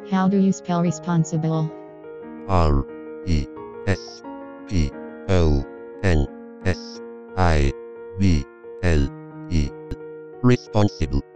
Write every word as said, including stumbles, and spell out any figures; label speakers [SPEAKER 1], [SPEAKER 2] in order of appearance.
[SPEAKER 1] How do you spell responsible?
[SPEAKER 2] R E S P O N S I B L E. Responsible.